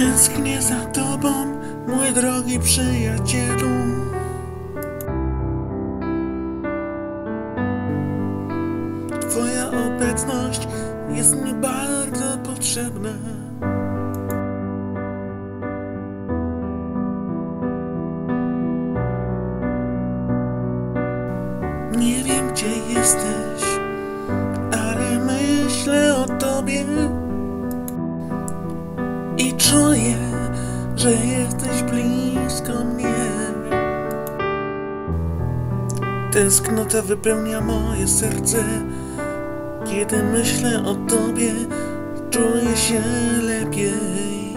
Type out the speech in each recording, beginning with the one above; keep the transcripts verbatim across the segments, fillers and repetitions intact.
Tęsknię za tobą, mój drogi przyjacielu. Twoja obecność jest mi bardzo potrzebna. Nie wiem, gdzie jesteś, ale myślę o tobie i czuję, że jesteś blisko mnie. Tęsknota wypełnia moje serce. Kiedy myślę o tobie, czuję się lepiej.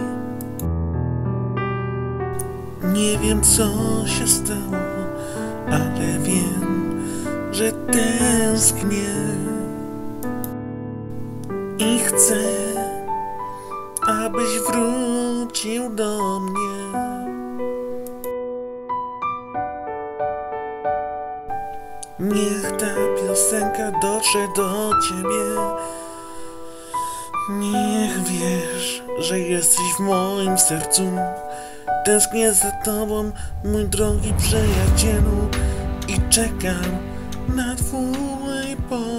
Nie wiem, co się stało, ale wiem, że tęsknię i chcę, abyś wrócił do mnie. Niech ta piosenka dotrze do ciebie. Niech wiesz, że jesteś w moim sercu. Tęsknię za tobą, mój drogi przyjacielu, i czekam na twój powrót.